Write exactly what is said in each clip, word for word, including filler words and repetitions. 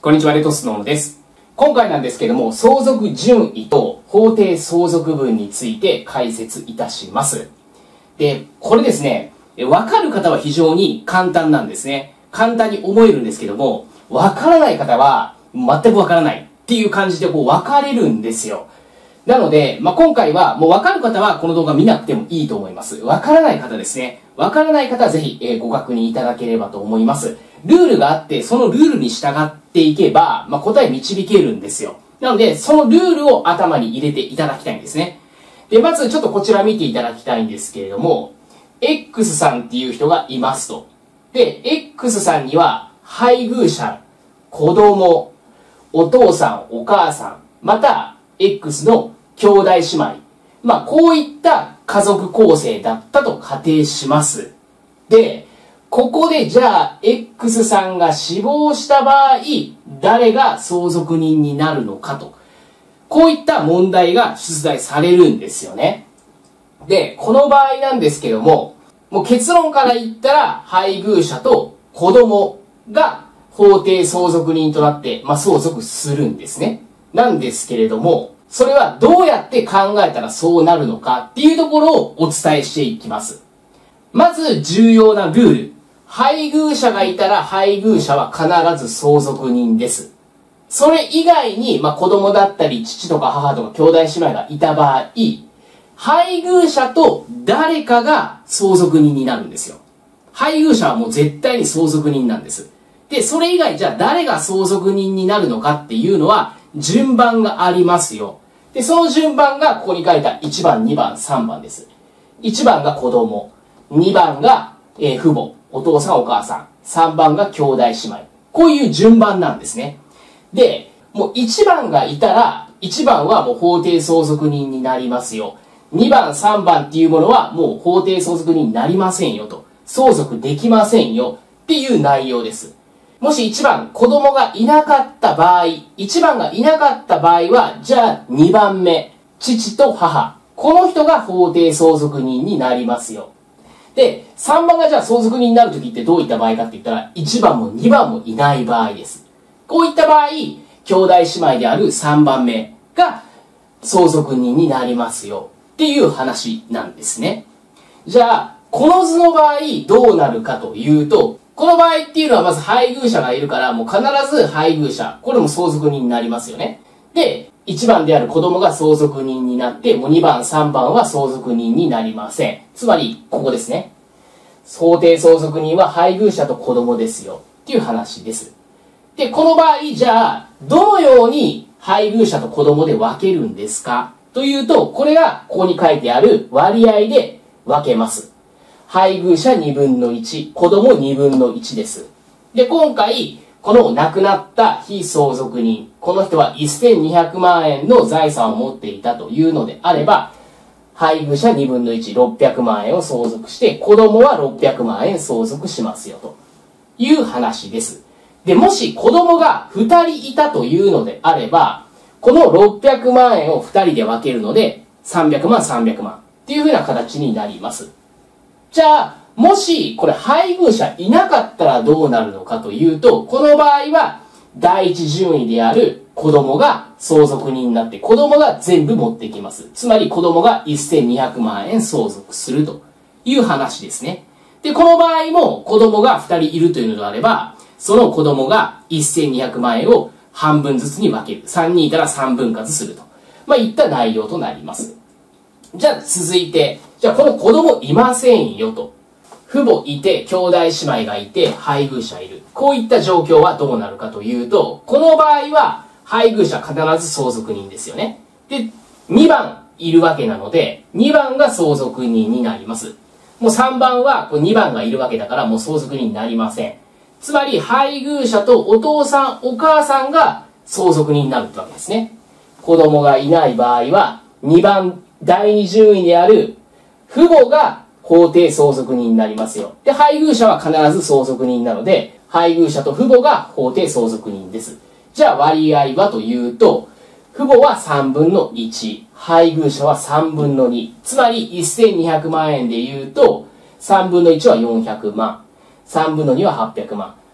こんにちは、レトスノーです。今回なんですけども、相続順位と法定相続分について解説いたします。で、これですね、わかる方は非常に簡単なんですね。簡単に思えるんですけども、わからない方は全くわからないっていう感じでこう分かれるんですよ。なので、まあ、今回はもうわかる方はこの動画見なくてもいいと思います。わからない方ですね。わからない方はぜひ、えー、ご確認いただければと思います。ルールがあって、そのルールに従っていけば、まあ、答え導けるんですよ。なので、そのルールを頭に入れていただきたいんですね。で、まずちょっとこちら見ていただきたいんですけれども、X さんっていう人がいますと。で、X さんには配偶者、子供、お父さん、お母さん、また X の兄弟姉妹。まあ、こういった家族構成だったと仮定します。で、ここでじゃあ X さんが死亡した場合、誰が相続人になるのかと。こういった問題が出題されるんですよね。で、この場合なんですけども、もう結論から言ったら配偶者と子供が法定相続人となって、まあ、相続するんですね。なんですけれども、それはどうやって考えたらそうなるのかっていうところをお伝えしていきます。まず重要なルール。配偶者がいたら配偶者は必ず相続人です。それ以外に、まあ、子供だったり父とか母とか兄弟姉妹がいた場合、配偶者と誰かが相続人になるんですよ。配偶者はもう絶対に相続人なんです。で、それ以外じゃあ誰が相続人になるのかっていうのは順番がありますよ。で、その順番がここに書いたいちばん、にばん、さんばんです。いちばんが子供、にばんが、えー、父母、お父さんお母さん、さんばんが兄弟姉妹。こういう順番なんですね。で、もういちばんがいたら、いちばんはもう法定相続人になりますよ。にばん、さんばんっていうものはもう法定相続人になりませんよと。相続できませんよっていう内容です。もしいちばん子供がいなかった場合、いちばんがいなかった場合は、じゃあにばんめ、父と母。この人が法定相続人になりますよ。で、さんばんがじゃあ相続人になるときってどういった場合かって言ったら、いちばんもにばんもいない場合です。こういった場合、兄弟姉妹であるさんばんめが相続人になりますよっていう話なんですね。じゃあ、この図の場合どうなるかというと、この場合っていうのはまず配偶者がいるから、もう必ず配偶者、これも相続人になりますよね。で、いちばんである子供が相続人になって、もうにばん、さんばんは相続人になりません。つまり、ここですね。法定相続人は配偶者と子供ですよ。っていう話です。で、この場合、じゃあ、どのように配偶者と子供で分けるんですかというと、これがここに書いてある割合で分けます。配偶者にぶんのいち、子供にぶんのいちです。で、今回、この亡くなった非相続人、この人はせんにひゃくまんえんの財産を持っていたというのであれば、配偶者にぶんのいち、ろっぴゃくまんえんを相続して、子供はろっぴゃくまんえん相続しますよという話です。で、もし子供がふたりいたというのであれば、このろっぴゃくまんえんをふたりで分けるので、さんびゃくまん、さんびゃくまんっていうふうな形になります。じゃあ、もし、これ配偶者いなかったらどうなるのかというと、この場合は、第一順位である子供が相続人になって、子供が全部持ってきます。つまり子供がせんにひゃくまんえん相続するという話ですね。で、この場合も子供がふたりいるというのであれば、その子供がせんにひゃくまんえんを半分ずつに分ける。さんにんいたらさんぶん割すると。まあ、いった内容となります。じゃあ、続いて、じゃあこの子供いませんよと。父母いて、兄弟姉妹がいて、配偶者いる。こういった状況はどうなるかというと、この場合は、配偶者必ず相続人ですよね。で、にばんいるわけなので、にばんが相続人になります。もうさんばんはにばんがいるわけだから、もう相続人になりません。つまり、配偶者とお父さん、お母さんが相続人になるってわけですね。子供がいない場合は、にばん、だいに順位である父母が法定相続人になりますよ。で、配偶者は必ず相続人なので、配偶者と父母が法定相続人です。じゃあ割合はというと、父母はさんぶんのいち、配偶者はさんぶんのに。つまりせんにひゃくまんえんで言うと、さんぶんのいちはよんひゃくまん、さんぶんのにははっぴゃくまん。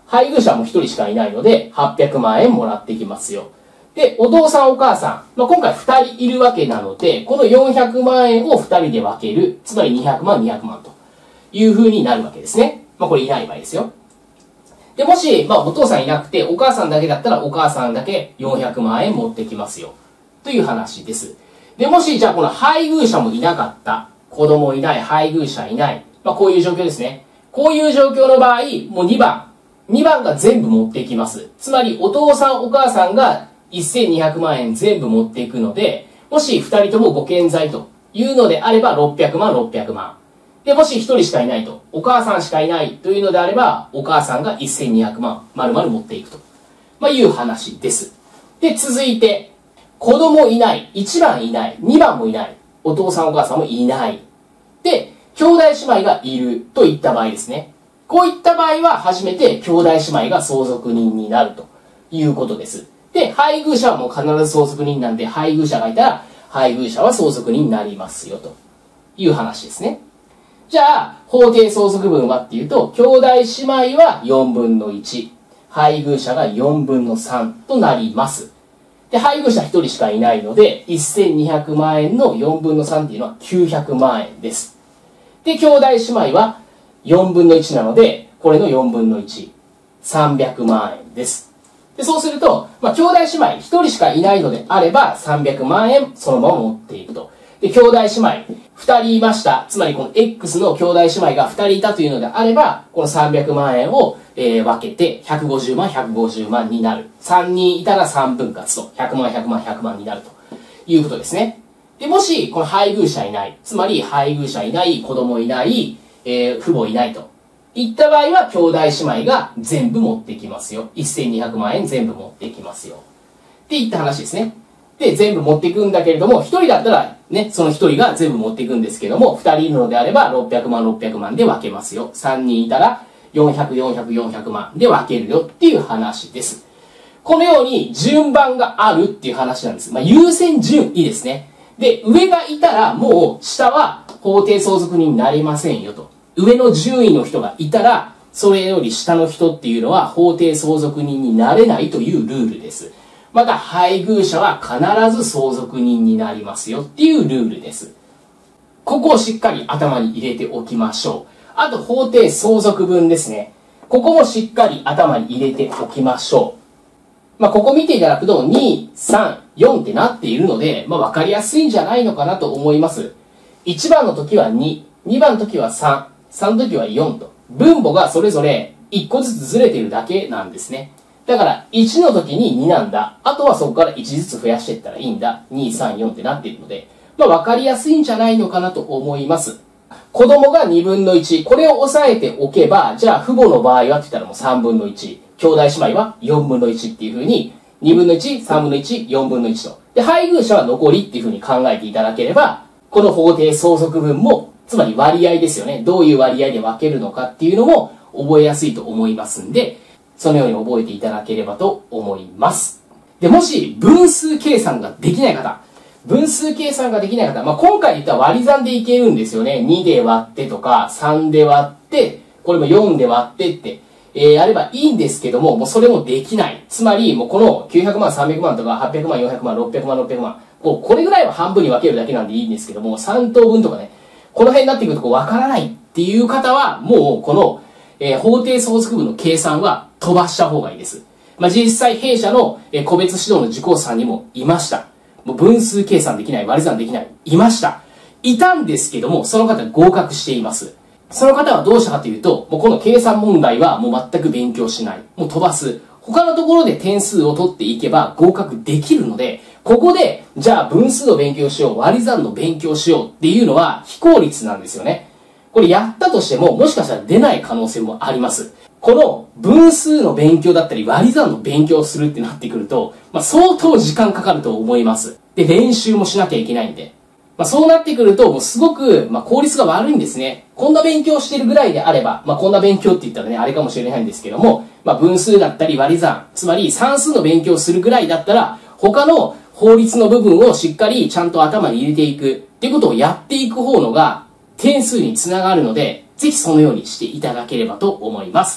配偶者もひとりしかいないので、はっぴゃくまんえんもらってきますよ。で、お父さんお母さん、まあ、今回ふたりいるわけなので、このよんひゃくまんえんをふたりで分ける、つまりにひゃくまん、にひゃくまんという風になるわけですね。まあ、これいない場合ですよ。で、もし、まあ、お父さんいなくて、お母さんだけだったら、お母さんだけよんひゃくまんえん持ってきますよ。という話です。で、もし、じゃあこの配偶者もいなかった、子供いない、配偶者いない、まあ、こういう状況ですね。こういう状況の場合、もうにばん、にばんが全部持ってきます。つまり、お父さんお母さんがせんにひゃくまんえん全部持っていくので、もしふたりともご健在というのであればろっぴゃくまん、ろっぴゃくまん。で、もしひとりしかいないと、お母さんしかいないというのであれば、お母さんがせんにひゃくまん、丸々持っていくと、まあ、いう話です。で、続いて、子供いない、いちばんいない、にばんもいない、お父さんお母さんもいない。で、兄弟姉妹がいるといった場合ですね。こういった場合は初めて兄弟姉妹が相続人になるということです。で、配偶者はもう必ず相続人なんで、配偶者がいたら、配偶者は相続人になりますよという話ですね。じゃあ、法定相続分はっていうと、兄弟姉妹はよんぶんのいち、配偶者がよんぶんのさんとなります。で、配偶者ひとりしかいないので、せんにひゃくまんえんのよんぶんのさんっていうのはきゅうひゃくまんえんです。で、兄弟姉妹はよんぶんのいちなので、これのよんぶんのいち、さんびゃくまんえんです。で、そうすると、まあ、兄弟姉妹ひとりしかいないのであれば、さんびゃくまんえんそのまま持っていくと。で、兄弟姉妹ふたりいました。つまりこの X の兄弟姉妹がふたりいたというのであれば、このさんびゃくまんえんを、えー、分けてひゃくごじゅうまん、ひゃくごじゅうまんになる。さんにんいたらさんぶん割と、ひゃくまん、ひゃくまん、ひゃくまんになるということですね。で、もし、この配偶者いない。つまり、配偶者いない、子供いない、えー、父母いないと。いった場合は、兄弟姉妹が全部持ってきますよ。せんにひゃくまんえん全部持ってきますよ。っていった話ですね。で、全部持っていくんだけれども、ひとりだったら、ね、そのひとりが全部持っていくんですけども、ふたりいるのであれば、ろっぴゃくまん、ろっぴゃくまんで分けますよ。さんにんいたら、よんひゃく、よんひゃく、よんひゃくまんで分けるよっていう話です。このように、順番があるっていう話なんです。まあ、優先順位ですね。で、上がいたら、もう、下は法定相続人になりませんよと。上の順位の人がいたら、それより下の人っていうのは法定相続人になれないというルールです。また、配偶者は必ず相続人になりますよっていうルールです。ここをしっかり頭に入れておきましょう。あと、法定相続分ですね。ここもしっかり頭に入れておきましょう。まあ、ここ見ていただくと、に、さん、よんってなっているので、まあ、わかりやすいんじゃないのかなと思います。いちばんの時はに、にばんの時はさん、さんの時はよんと。分母がそれぞれいっこずつずれているだけなんですね。だから、いちの時にになんだ。あとはそこからいちずつ増やしていったらいいんだ。に、さん、よんってなっているので、まあ、わかりやすいんじゃないのかなと思います。子供がにぶんのいち。これを押さえておけば、じゃあ父母の場合はって言ったらもうさんぶんのいち。兄弟姉妹はよんぶんのいちっていう風に、にぶんのいち、さんぶんのいち、よんぶんのいちと。で、配偶者は残りっていう風に考えていただければ、この法定相続分も、つまり割合ですよね。どういう割合で分けるのかっていうのも覚えやすいと思いますんで、そのように覚えていただければと思います。で、もし分数計算ができない方、分数計算ができない方、まあ、今回言った割り算でいけるんですよね。にで割ってとか、さんで割って、これもよんで割ってって、えー、やればいいんですけども、もうそれもできない。つまり、もうこのきゅうひゃくまん、さんびゃくまんとか、はっぴゃくまん、よんひゃくまん、ろっぴゃくまん、ろっぴゃくまん、こうこれぐらいは半分に分けるだけなんでいいんですけども、さん等分とかね、この辺になってくるとこう分からないっていう方は、もうこの、えー、法定相続分の計算は飛ばした方がいいです。まあ、実際弊社の、えー、個別指導の受講者さんにもいました。もう分数計算できない、割り算できない、いました。いたんですけども、その方合格しています。その方はどうしたかというと、もうこの計算問題はもう全く勉強しない。もう飛ばす。他のところで点数を取っていけば合格できるので、ここで、じゃあ分数の勉強しよう、割り算の勉強しようっていうのは非効率なんですよね。これやったとしても、もしかしたら出ない可能性もあります。この分数の勉強だったり割り算の勉強をするってなってくると、まあ、相当時間かかると思います。で、練習もしなきゃいけないんで。まあ、そうなってくると、もうすごく、まあ、効率が悪いんですね。こんな勉強してるぐらいであれば、まあ、こんな勉強って言ったらね、あれかもしれないんですけども、まあ、分数だったり割り算、つまり算数の勉強をするぐらいだったら、他の法律の部分をしっかりちゃんと頭に入れていくっていうことをやっていく方のが点数につながるので、ぜひそのようにしていただければと思います。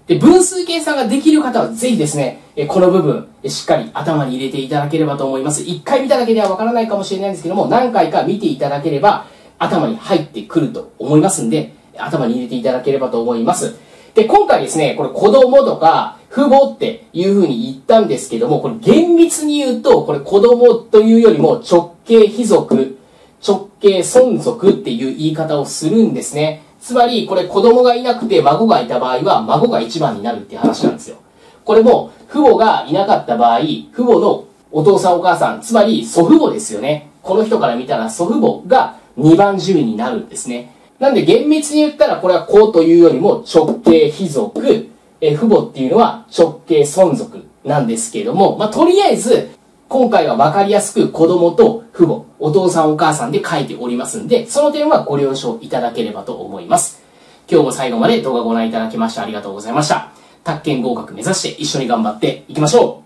で、分数計算ができる方はぜひですね、この部分、しっかり頭に入れていただければと思います。一回見ただけではわからないかもしれないんですけども、何回か見ていただければ、頭に入ってくると思いますんで、頭に入れていただければと思います。で、今回ですね、これ子供とか父母っていう風に言ったんですけども、これ厳密に言うと、これ子供というよりも直系卑属、直系孫族っていう言い方をするんですね。つまり、これ子供がいなくて孫がいた場合は、孫が一番になるっていう話なんですよ。これも、父母がいなかった場合、父母のお父さんお母さん、つまり祖父母ですよね。この人から見たら祖父母がにばん順位になるんですね。なんで厳密に言ったら、これは子というよりも直系卑属、え父母っていうのは直系孫族なんですけれども、まあ、とりあえず、今回は分かりやすく子供と父母、お父さんお母さんで書いておりますんで、その点はご了承いただければと思います。今日も最後まで動画をご覧いただきましてありがとうございました。宅建合格目指して一緒に頑張っていきましょう。